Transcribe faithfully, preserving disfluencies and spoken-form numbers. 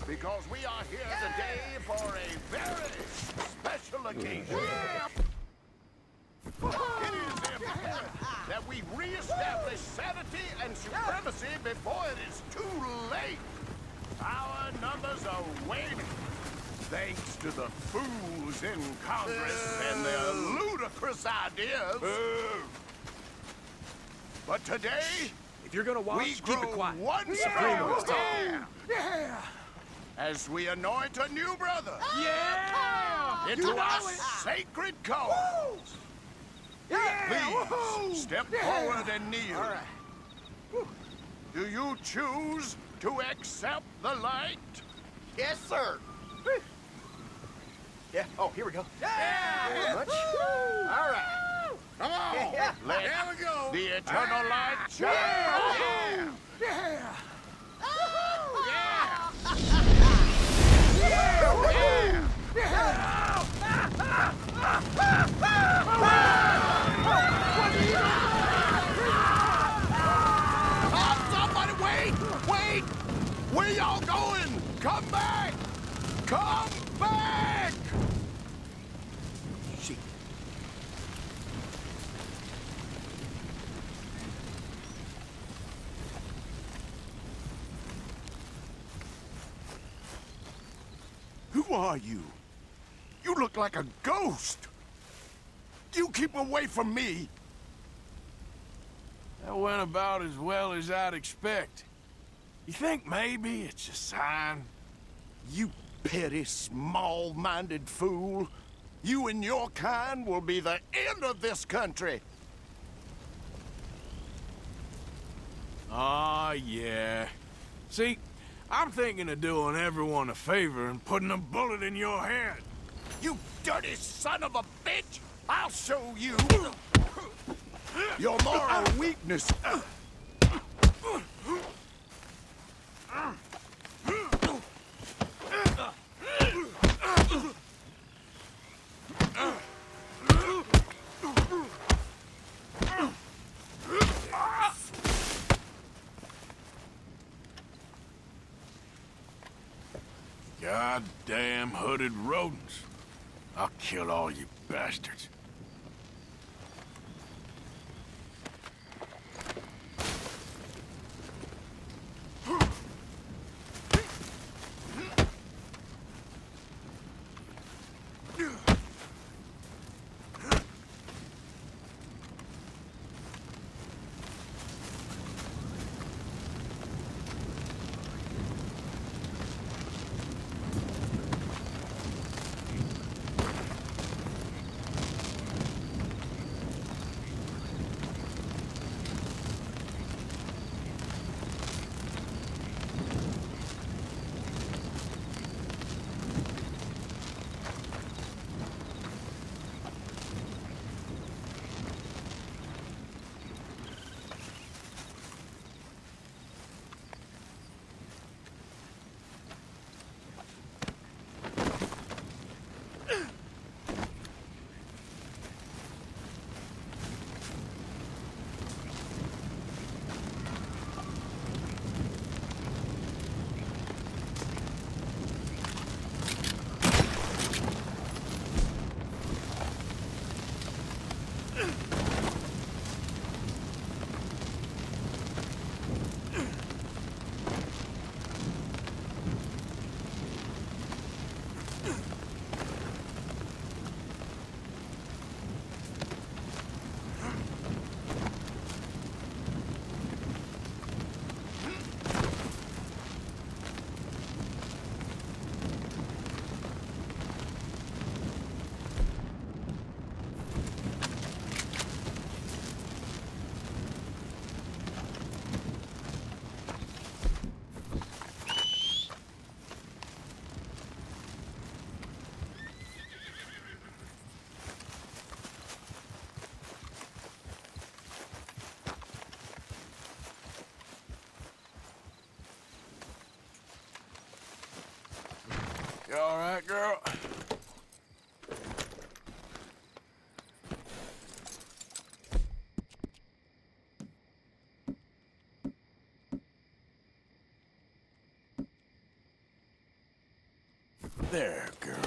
because we are here today for a very special occasion. It is imperative that we reestablish sanity and supremacy before it is too late. Our numbers are waning, thanks to the fools in Congress and their ludicrous ideas. But today, if you're gonna watch, we keep grow it quiet. one Yeah. step yeah. yeah. as we anoint a new brother. Yeah! Into You know our it. sacred cause. Yeah! Please step Yeah. forward and kneel. All right. Do you choose to accept the light? Yes, sir. Yeah. Oh, here we go. Yeah. Very much. All right. Come on. Yeah. Let There we go. the eternal light shine. Yeah. Yeah. Oh, somebody wait! Wait! Where y'all going? Come back! Come back! Shit. Who are you? You look like a ghost. You keep away from me. That went about as well as I'd expect. You think maybe it's a sign? You petty, small-minded fool. You and your kind will be the end of this country. Aw, yeah. See, I'm thinking of doing everyone a favor and putting a bullet in your head. You dirty son of a bitch! I'll show you your moral weakness. Goddamn hooded rodents. I'll kill all you bastards. You all right, girl? There, girl.